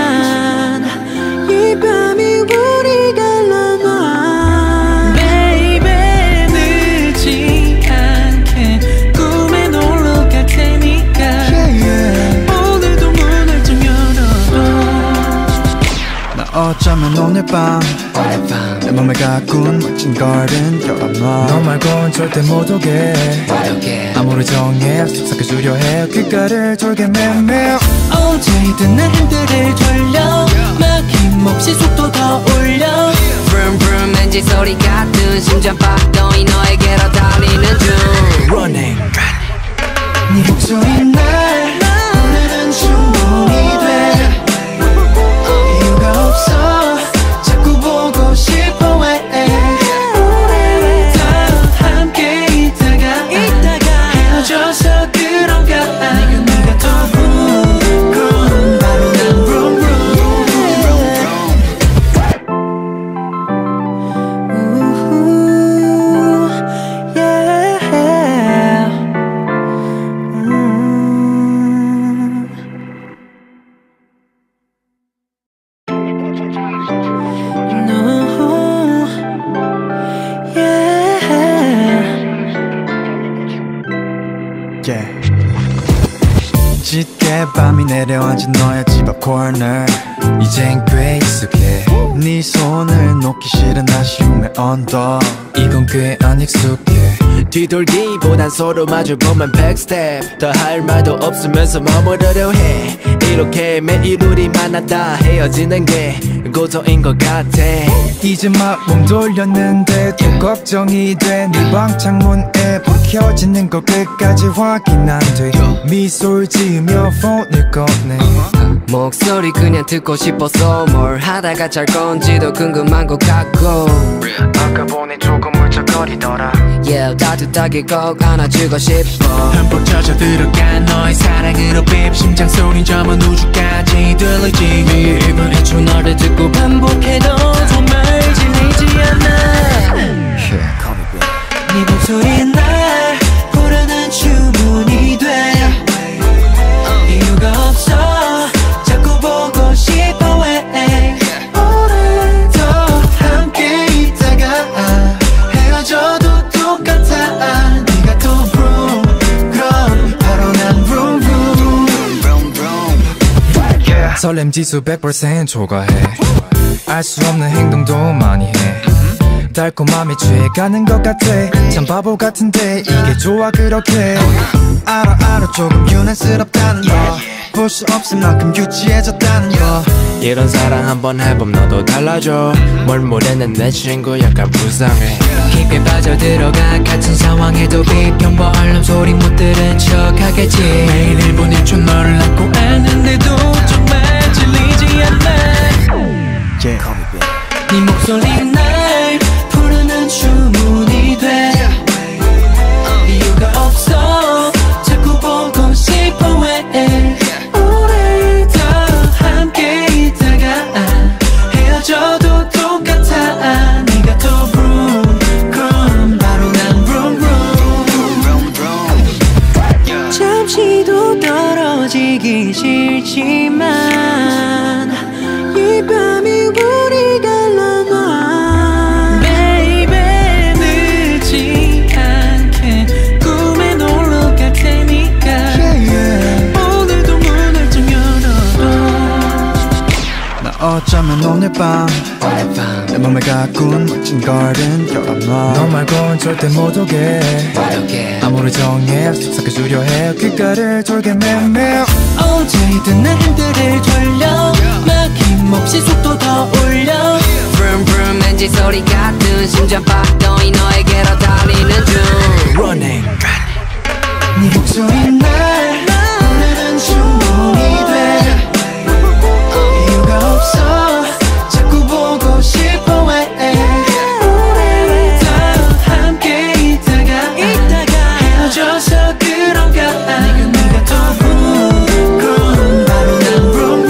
이 밤이 우리 갈라놔 Baby 늦지 않게 꿈에 놀러 갈 테니까 yeah, yeah. 오늘도 문을 좀 열어둬 나 어쩌면 오늘 밤 내 맘에 가꾼 멋진 garden 열어놔 너 말곤 절대 못 오게 아무리 정해 속삭여주려 해 귓가를 돌게 매매 어제든 내 핸들을 돌려 막힘없이 속도 더 올려 Vroom vroom 엔진 소리 같은 심장 박동이 너에게로 달리는 중 Running 네 목소리 날 부르는 주문이 돼 이유가 없어 자꾸 보고 싶어 왜 오래 더 함께 있다가 헤어져서 그런가 네가 네가 더 vroom 그럼 바로 난 vroom vroom yeah yeah. 짙게 밤이 내려앉은 너의 집 앞 코너 이젠 꽤 익숙해 네 손을 놓기 싫은 아쉬움의 언덕 이건 꽤 안 익숙해 뒤돌기보단 서로 마주보면 백스텝 더 할 말도 없으면서 머무르려 해 이렇게 매일 우리 만나다 헤어지는 게 고통인 것 같아 이제 막 몸 돌렸는데 또 걱정이 돼 네 방 창문에 불 켜지는 거 끝까지 확인 안 돼 미소를 지으며 폰을 꺼내 목소리 그냥 듣고 싶어서 뭘 하다가 잘 건지도 궁금한 것 같고 아까 보니 조금 울적거리더라 Yeah 따뜻하게 꼭 안아주고 싶어 흠뻑 젖어 들어간 너의 사랑으로 빕 심장 소린 저먼 우주까지 들리지 매일 일 분 일 초 너를 듣고 반복해도 정말 질리지 않아 네 목소리 날 부르는 주문이 돼 이유가 없어 자꾸 보고 싶어 왜 오래 더 함께 있다가 헤어져도 똑같아 네가 더 vroom 그럼 바로 난 vroom vroom 설렘 지수 백 퍼센트 초과해 알 수 없는 행동도 많이 해 달콤함에 취해가는 것 같아 참 바보 같은데 이게 좋아 그렇게 알아 알아 조금 유난스럽다는 거 볼 수 없을 만큼 유치해졌다는 거 이런 사랑 한번 해봄 너도 달라져 뭘 모르는 내 친구 약간 불쌍해 깊게 빠져들어가 같은 상황에도 비평보 얼른 소리 못 들은 척 하겠지 매일 일 분 일 초 너를 안고 아는데도 정말 질리지 않아 yeah. 네 목소리 날 부르는 주문이 돼 이유가 없어 자꾸 보고 싶어 왜 오래 더 함께 있다가 헤어져도 똑같아 네가 더 vroom 그럼 바로 난 vroom vroom 잠시도 떨어지기 싫지만 이 밤이 우리 갈라놔 Baby 늦지 않게 꿈에 놀러 갈 테니까 yeah, yeah. 오늘도 문을 좀 열어둬 밤 내 맘에 가꾼 멋진 garden 열어놔 너 말곤 절대 못 오게 아무리 정해 속삭여주려 해 귓가를 돌게 매매 어제든 내 핸들을 돌려 막힘없이 속도 더 올려 Vroom vroom 엔진 소리 같은 심장 박동이 너에게로 달리는 중 Running 네 목소리 날 오늘은 충분히 돼 이유가 없어 자꾸 보고 싶어 해 우리 더 함께 있다가 헤어져서 그런가 네가 네가 더 vroom 바로 난 vroom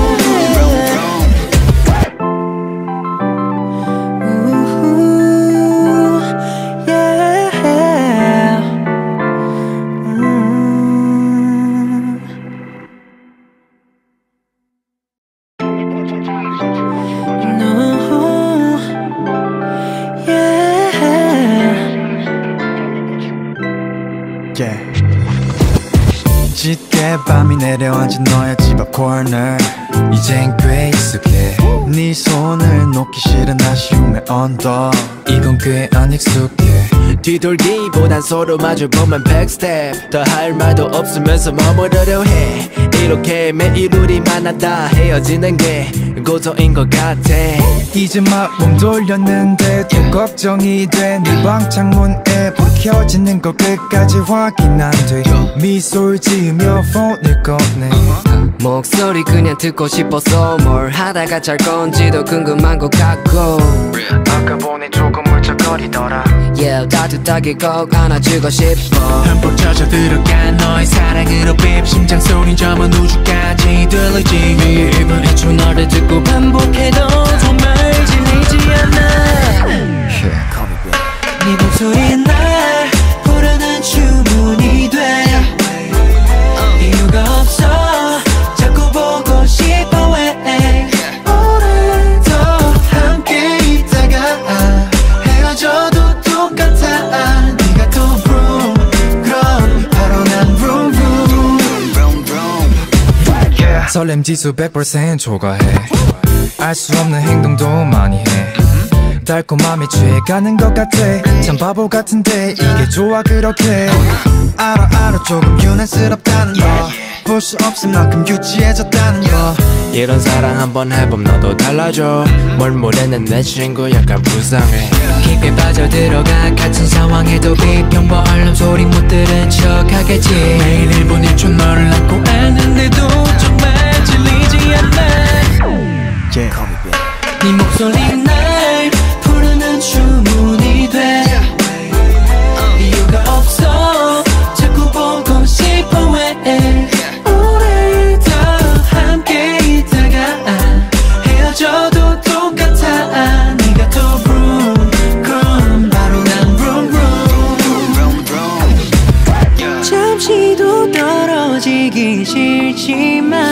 짙게 밤이 내려앉은 너의 집 앞 코너 이젠 꽤 익숙해 네 손을 놓기 싫은 아쉬움의 언덕 이건 꽤 안 익숙해 뒤돌기보단 서로 마주보면 백스텝 더 할 말도 없으면서 머무르려 해 이렇게 매일 우리 만나다 헤어지는 게 고통인 것 같아 이제 막 몸 돌렸는데 또 걱정이 돼 네 방 창문에 불이 켜지는 거 끝까지 확인 안 돼 미소를 지으며 폰을 꺼내 목소리 그냥 듣고 싶어서 뭘 하다가 잘 건지도 궁금한 것 같고 아까 보니 조금 울적거리더라 Yeah 따뜻하게 꼭 안아주고 싶어 흠뻑 젖어 들어간 너의 사랑으로 빕 심장 소린 저먼 우주까지 들리지 매일 일분 일 초 너를 듣고 반복해도 정말 질리지 않아 네 목소리 날 부르는 주문이 돼 이유가 없어 자꾸 보고 싶어 해 오늘 더 함께 있다가 헤어져도 똑같아 네가 더 vroom 그럼 바로 난 vroom vroom 설렘 지수 백 퍼센트 초과해 알 수 없는 행동도 많이 해 달콤함에 취해가는 것 같아 참 바보 같은데 이게 좋아 그렇게 알아 알아 조금 유난스럽다는 거 볼 수 없을 만큼 유치해졌다는 거 이런 사랑 한번 해봄 너도 달라져 뭘 모르는 내 친구 약간 불쌍해 깊게 빠져들어가 같은 상황에도 비평 얼른 소리 못 들은 척 하겠지 매일 일 분 일 초 너를 안고 안는데도 정말 질리지 않아 yeah. 네 목소리 날 부르는 주문이 돼 이유가 없어 자꾸 보고 싶어 해 오늘 더 함께 있다가 헤어져도 똑같아 네가 더 vroom 그럼 바로 난 vroom vroom 잠시도 떨어지기 싫지만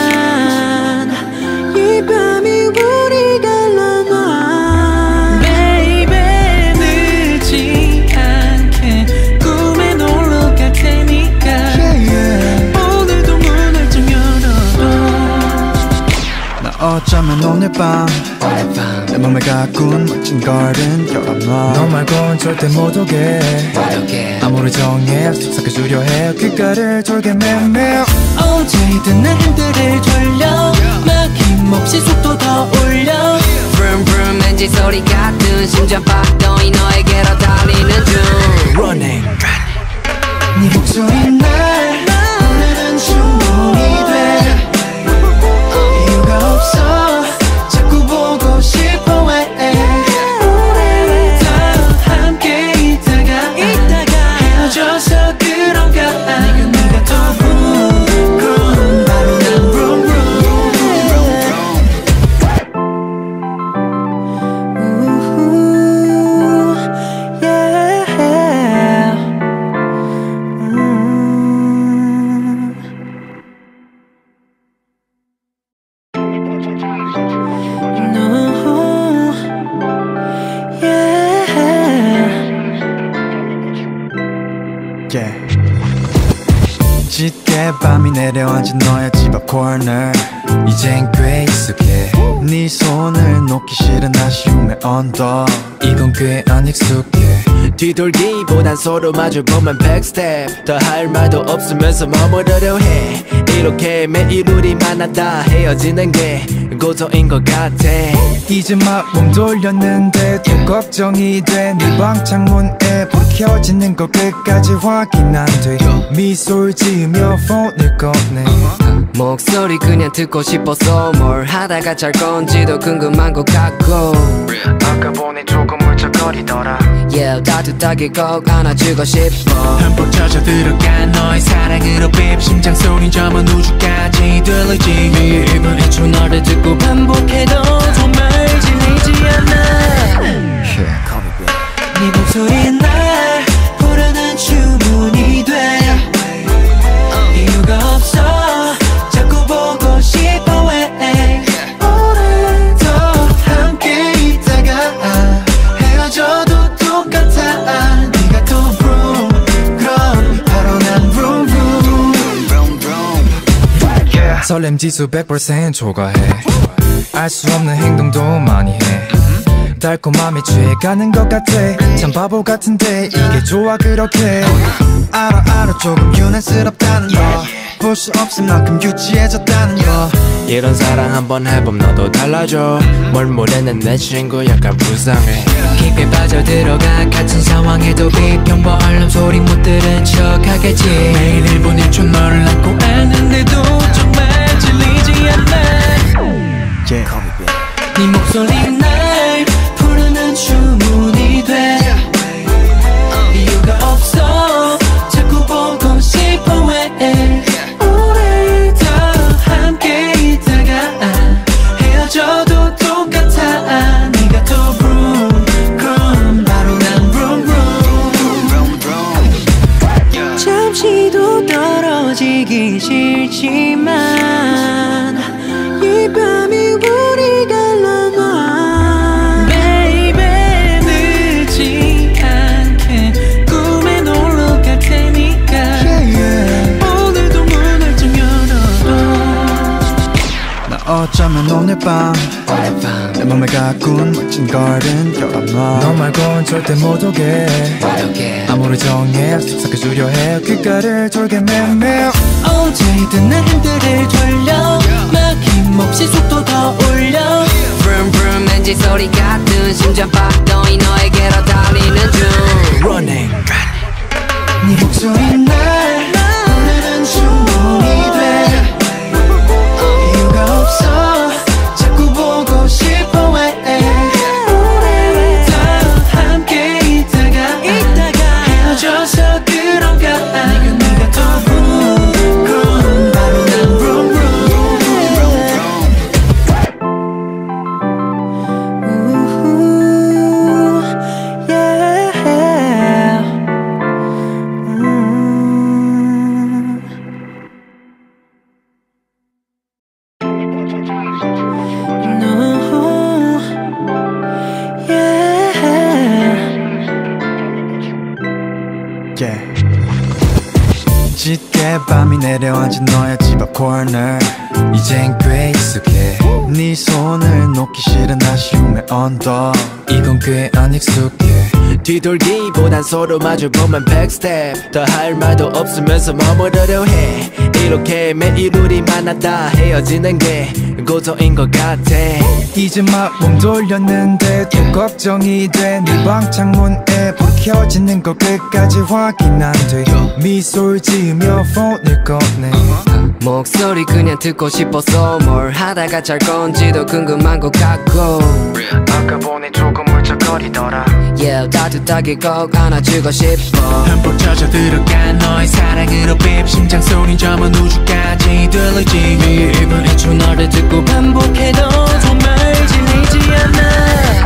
이 밤이 우리 갈라놔 Baby 늦지 않게 꿈에 놀러 갈 테니까 yeah, yeah. 오늘도 문을 좀 열어둬 나 어쩌면 오늘 밤 내 맘에 가꾼 멋진 garden 열어놔 너 말곤 절대 못 오게 아무리 정해 속삭여주려 해 귓가를 돌게 매매 어제든 내 핸들을 돌려 막힘없이 속도 더 올려 Vroom vroom 엔진 소리 같은 심장 박동이 너에게로 달리는 중 Running 네 목소리 날 오늘은 충분히 돼 이유가 없어 자꾸 보고 싶어 해 오늘 더 함께 있다가 헤어져서 그런가 네가 네가 더 vroom 그럼 바로 난 vroom vroom yeah. 짙게 밤이 내려앉은 너의 집 앞 코너 이젠 꽤 익숙해 네 손을 놓기 싫은 아쉬움의 언덕 이건 꽤 안 익숙해 뒤돌기보단 서로 마주보면 백스텝 더 할 말도 없으면서 머무르려 해 이렇게 매일 우리 만나다 헤어지는 게 고소인 것 같아 이제 막 몸 돌렸는데 또 걱정이 돼 네 방 창문에 불 켜지는 거 끝까지 확인 안 돼 미소를 지으며 폰을 꺼내 목소리 그냥 듣고 싶어서 뭘 하다가 잘 건지도 궁금한 것 같고 아까 보니 조금 울적거리더라 Yeah 따뜻하게 꼭 안아주고 싶어 흠뻑 젖어 들어간 너의 사랑으로 빕 심장 소린 저먼 우주까지 들리지 일분 일 초 너를 듣고 반복해도 정말 질리지 않아 네 목소리는 날 부르는 주문이 돼 이유가 없어 자꾸 보고 싶어 왜 오늘도 함께 있다가 헤어져도 똑같아 네가 또 vroom 그럼 바로 난 vroom vroom yeah. 설렘 지수 백 퍼센트 초과해 알 수 없는 행동도 많이 해 달콤함에 취해가는 것 같아 참 바보 같은데 이게 좋아 그렇게 알아 알아 조금 유난스럽다는 거 볼 수 없을 만큼 유치해졌다는 거 이런 사랑 한번 해봄 너도 달라져 뭘 모르는 내 친구 약간 불쌍해 깊게 빠져들어가 같은 상황에도 비평보 알람 소리 못 들은 척 하겠지 매일 일 분 일 초 너를 안고 아는데도 정말 질리지 않아 yeah. 네 목소리는 날 부르는 주문이 돼 이유가 없어 자꾸 보고 싶어 왜 오늘도 함께 있다가 헤어져도 똑같아 네가 또 vroom 그럼 바로 난 vroom vroom 잠시도 떨어지기 싫지만 이 밤이 우리 갈라놔 Baby 늦지 않게 꿈에 놀러 갈 테니까 yeah, yeah. 오늘도 문을 좀 열어둬 나 어쩌면 오늘 밤 내 맘에 가꾼 멋진 garden 열어놔 너 말곤 절대 못 오게 아무리 정해 속삭여주려 해 귓가를 돌게 매매 언제든 내 핸들을 돌려 막힘없이 속도 더 올려 Vroom vroom 엔진 소리 같은 심장 박동이 너에게로 달리는 중 Running 네 목소리는 날 부르는 주문이 돼 이유가 없어 자꾸 보고 싶어 왜 오늘도 함께 있다가 헤어져서 그런가 네가 더 vroom 그럼 바로 난 vroom yeah. 짙게 밤이 내려앉은 너의 집 앞 코너 이젠 꽤 익숙해 네 손을 놓기 싫은 아쉬움의 언덕 이건 꽤 안 익숙해 뒤돌기보단 서로 마주보면 백스텝 더 할 말도 없으면서 머무르려 해 이렇게 매일 우리 만나다 헤어지는 게 고소인 것 같아 이제 막 몸 돌렸는데 또 걱정이 돼 네 방 창문에 불 켜지는 거 끝까지 확인 안 돼 미소를 지으며 폰을 꺼내 목소리 그냥 듣고 싶어서 뭘 하다가 잘 건지도 궁금한 것 같고 아까 보니 조금 울적거리더라 Yeah 따뜻하게 꼭 안아주고 싶어 흠뻑 젖어 들어간 너의 사랑으로 빕 심장 소린 저먼 우주까지 들리지 일 분 일 초 너를 듣고 반복해도 정말 질리지 않아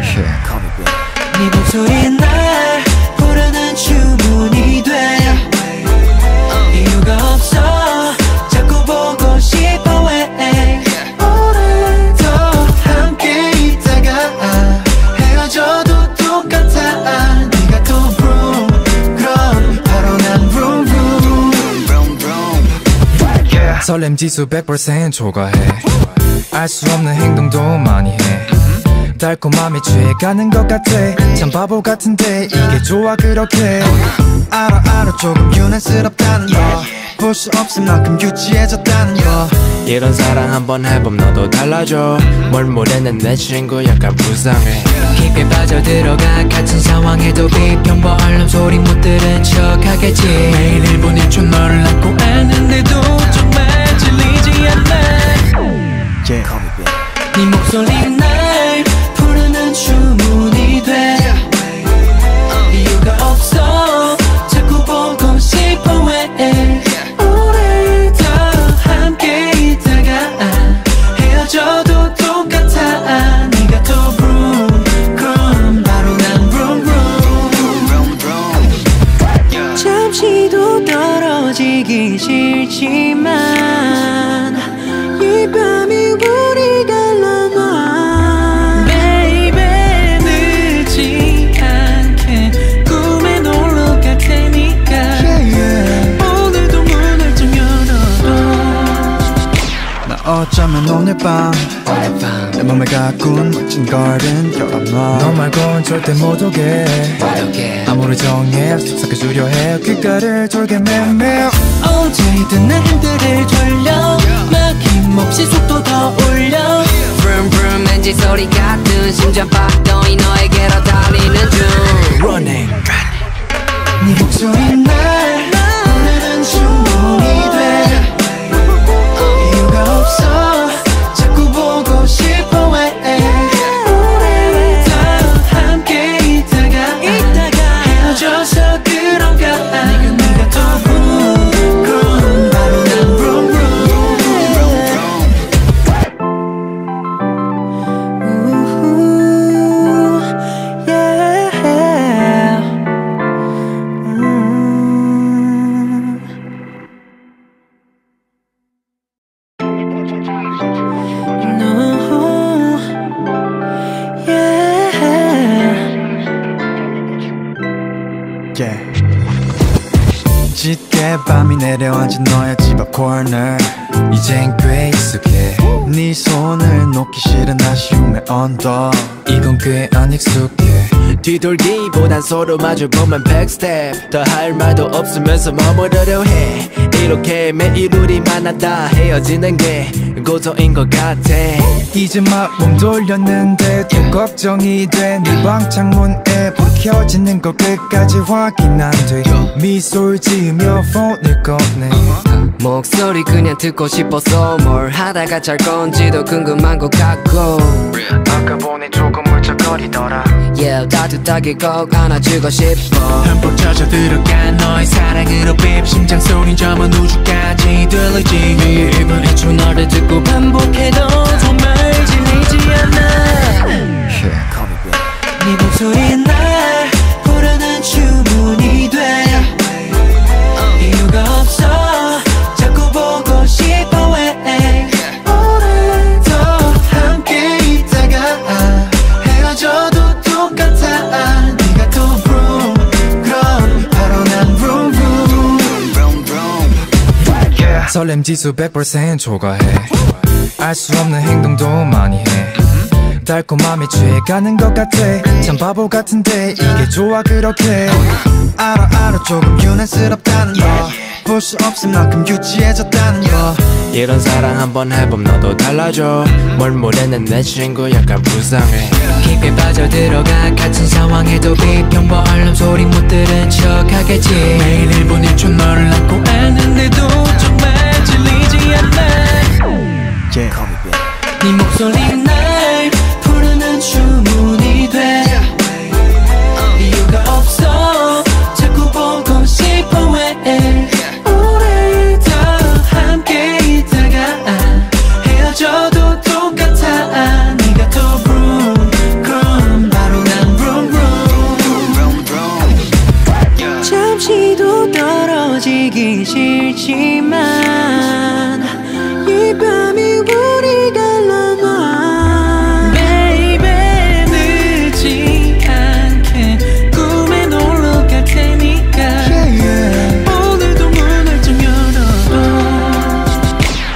네 목소리는 날 부르는 주문이 돼 이유가 없어 자꾸 보고 싶어 왜 오늘도 함께 있다가 헤어져도 똑같아 네가 또 vroom 그럼 바로 난 vroom vroom 설렘 지수 백 퍼센트 초과해 알 수 없는 행동도 많이 해 달콤함에 취해가는 것 같아 참 바보 같은데 이게 좋아 그렇게 알아 알아 조금 유난스럽다는 거 볼 수 없을 만큼 유치해졌다는 거 이런 사랑 한번 해봄 너도 달라져 뭘 모르는 내 친구 약간 불쌍해 깊게 빠져들어가 같은 상황에도 비평 벌름 소리 못 들은 척 하겠지 매일 일 분 일 초 너를 안고 아는데도 정말 질리지 않아 yeah. 네 목소리 날 부르는 주문이 돼 이유가 없어 자꾸 보고 싶어 왜 오래 더 함께 있다가 헤어져도 똑같아 네가 더 vroom 그럼 바로 난 vroom vroom 잠시도 떨어지기 싫지만 이 밤이 우리 갈라놔 Baby 늦지 않게 꿈에 놀러 갈 테니까 yeah, yeah. 오늘도 문을 좀 열어둬 나 어쩌면 오늘 밤 내 맘에 가꾼 멋진 garden 열어놔 너 말곤 절대 못 오게 아무리 정해 속삭여주려 해 귓가를 돌게 매매 어제든 내 핸들을 돌려 막힘없이 속도 더 올려 Vroom vroom 엔진 소리 같은 심장 박동이 너에게로 달리는 중 Running 네 목소리 날 부르는 주문이 돼 이유가 없어 자꾸 보고 싶어 왜 오래 더 함께 있다가 헤어져서 그런가 네가 네가 더 vroom 그럼 바로 난 vroom vroom yeah. 짙게 밤이 내려앉은 너의 집 앞 코너 이젠 꽤 익숙해 네 손을 놓기 싫은 아쉬움의 언덕 이건 꽤 안 익숙해 뒤돌기보단 서로 마주보면 백스텝 더 할 말도 없으면서 머무르려 해 이렇게 매일 우리 만나다 헤어지는 게 고통인 것 같아 이제 막 몸 돌렸는데 또 걱정이 돼 네 방 창문에 불 켜지는 거 끝까지 확인 안 돼 미소를 지으며 폰을 꺼내 목소리 그냥 듣고 싶어서 뭘 하다가 잘 건지도 궁금한 것 같고 아까 보니 조금 울적거리더라 Yeah 따뜻하게 꼭 안아주고 싶어 흠뻑 젖어 들어간 너의 사랑으로 빕 심장 소린 저먼 우주까지 들리지 매일 일 분 일 초 너를 듣고 반복해도 정말 질리지 않아 네 목소리 날 부르는 주문이 돼 이유가 없어 자꾸 보고 싶어 왜 오래 더 함께 있다가 헤어져도 똑같아 네가 더 vroom 그럼 바로 난 vroom vroom 설렘 지수 백 퍼센트 초과해 알 수 없는 행동도 많이 해 달콤함에 취해가는 것 같아 참 바보 같은데 이게 좋아 그렇게 알아 알아 조금 유난스럽다는 거 볼 수 없을 만큼 유치해졌다는 거 이런 사랑 한번 해봄 너도 달라져 뭘 모르는 내 친구 약간 불쌍해 깊게 빠져들어가 같은 상황에도 비평 벌름 소리 못 들은 척 하겠지 매일 일 분 일 초 너를 안고 아는데도 정말 질리지 않아 yeah. 네 목소리 날 부르는 주문이 돼 이유가 없어 자꾸 보고 싶어 왜 오래 더 함께 있다가 헤어져도 똑같아 네가 더 vroom 그럼 바로 난 vroom vroom 잠시도 떨어지기 싫지만 이 밤이 우리 갈라놔 Baby 늦지 않게 꿈에 놀러 갈 테니까 yeah, yeah. 오늘도 문을 좀 열어둬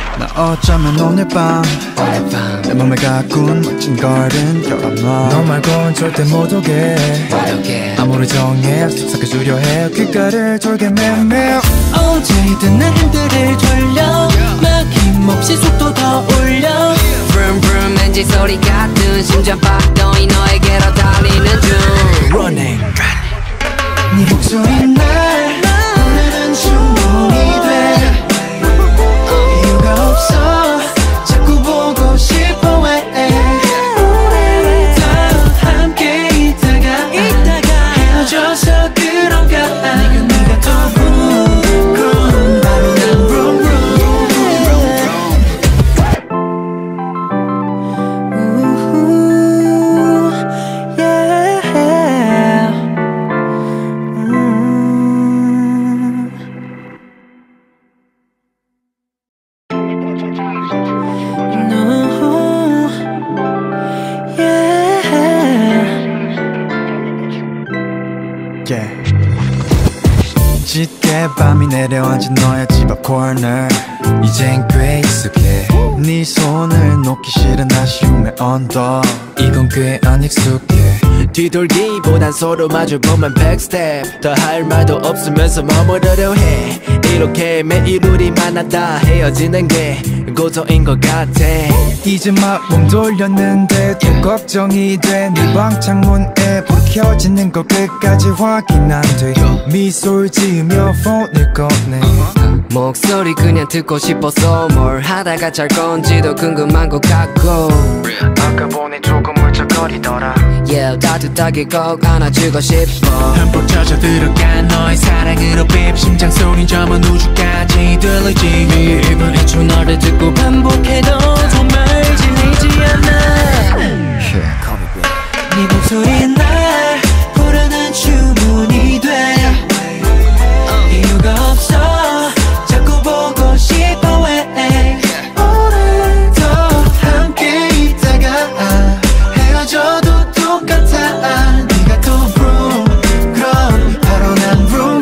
어쩌면 오늘 밤 내 맘에 가꾼 멋진 garden 열어놔 너 말곤 절대 못 오게 아무리 정해 속삭여주려 해 귓가를 돌게 매매어 어제든 난 핸들을 돌려 막힘없이 속도 더 올려 Vroom vroom 엔진 소리 같은 심장 박동이 너에게로 달리는 중 Running 네 목소리 날 부르는 주문이 돼 이유가 없어 자꾸 보고 싶어 왜 우리 더 함께 있다가 헤어져서 그런가 네가 네가 더 vroom vroom 바로 난 vroom 짙게 밤이 내려앉은 너의 집 앞 코너 이젠 꽤 익숙해 네 손을 놓기 싫은 아쉬움의 언덕 이건 꽤 안 익숙해 뒤돌기보단 서로 마주보면 백스텝 더 할 말도 없으면서 머무르려 해 이렇게 매일 우리 만나다 헤어지는 게 고소인 것 같아 이제 막 몸 돌렸는데 또 걱정이 돼 네 방 창문에 불 켜지는 거 끝까지 확인 안 돼 미소를 지으며 폰을 꺼내 목소리 그냥 듣고 싶어서 뭘 하다가 잘 건지도 궁금한 것 같고 아까 보니 조금 울적거리더라 Yeah 따뜻하게 꼭 안아주고 싶어 흠뻑 젖어 들어간 너의 사랑으로 빕 심장 소린 저먼 우주까지 들리지 네 입은 해초 너를 듣고 반복해도 정말 질리지 않아 네 목소리 날 부르는 주문이 돼 이유가 없어 자꾸 보고 싶어 왜 오늘 더 함께 있다가 헤어져도 똑같아 네가 더 vroom 그럼 바로 난 vroom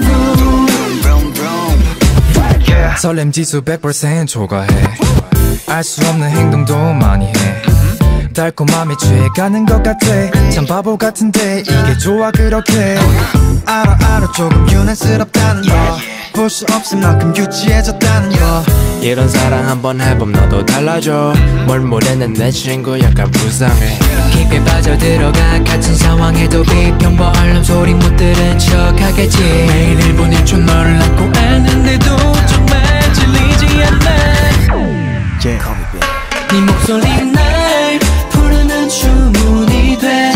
vroom 설렘 지수 백 퍼센트 초과해 알 수 없는 행동도 많이 해 달콤함에 취해가는 것 같아 참 바보 같은데 이게 좋아 그렇게 알아 알아 조금 유난스럽다는 거 볼 수 없을 만큼 유치해졌다는 거 이런 사랑 한번 해봄 너도 달라져 뭘 모르는 내 친구 약간 불쌍해 깊게 빠져들어가 같은 상황에도 비평보 알람 소리 못 들은 척 하겠지 매일 일 분 일 초 너를 안고 아는데도 정말 질리지 않아 yeah. 네 목소리 날 부르는 주문이 돼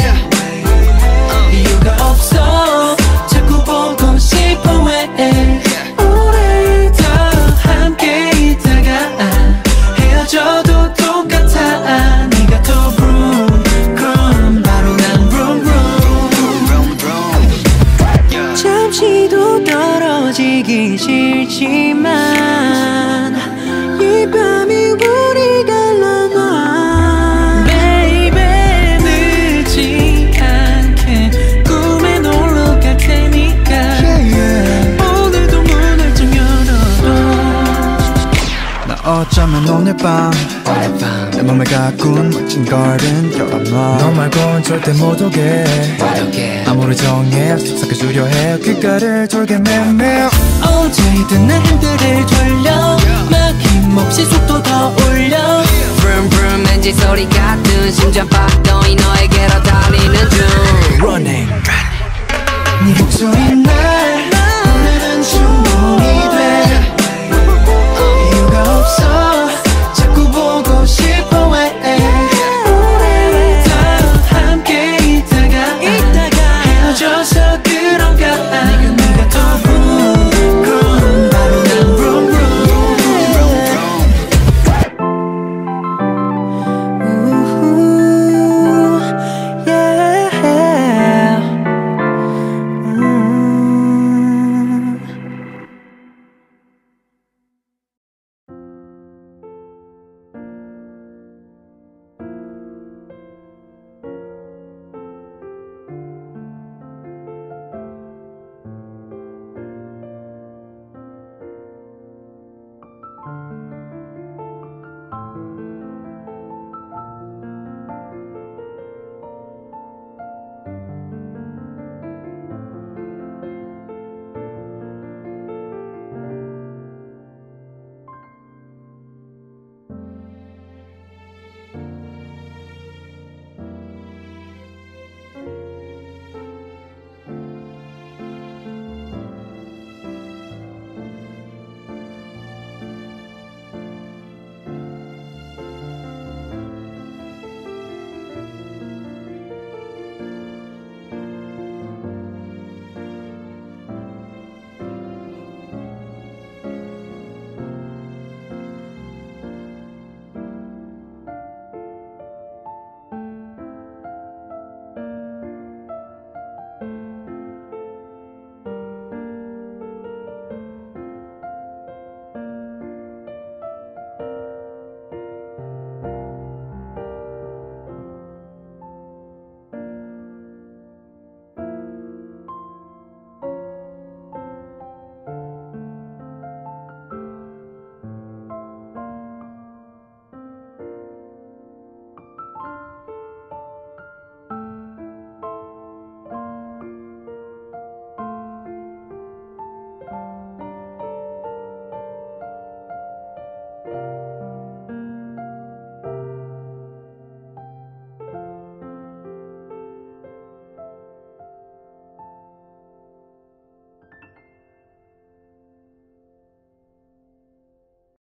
이유가 없어 자꾸 보고 싶어 왜 우리 더 함께 있다가 헤어져도 똑같아 네가 더 vroom 그럼 바로 난 vroom vroom 잠시도 떨어지기 싫지만 이 밤이 우리 갈라놔 Baby 늦지 않게 꿈에 놀러 갈 테니까 yeah, yeah. 오늘도 문을 좀 열어둬 나 어쩌면 오늘 밤 내 맘에 가꾼 멋진 garden 열어놔 너 말곤 절대 못 오게 아무리 정해 속삭여주려 해 귓가를 돌게 매매어 어제든 난 핸들을 돌려 막힘없이 속도 더 올려 Vroom vroom 엔진 소리 같은 심장 박동